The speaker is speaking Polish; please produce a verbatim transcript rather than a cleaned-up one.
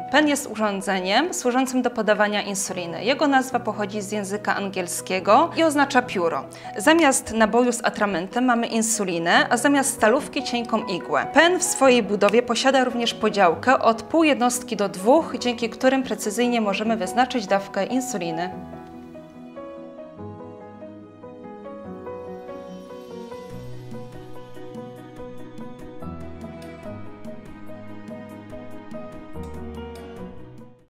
Pen jest urządzeniem służącym do podawania insuliny. Jego nazwa pochodzi z języka angielskiego i oznacza pióro. Zamiast naboju z atramentem mamy insulinę, a zamiast stalówki cienką igłę. Pen w swojej budowie posiada również podziałkę od pół jednostki do dwóch, dzięki którym precyzyjnie możemy wyznaczyć dawkę insuliny.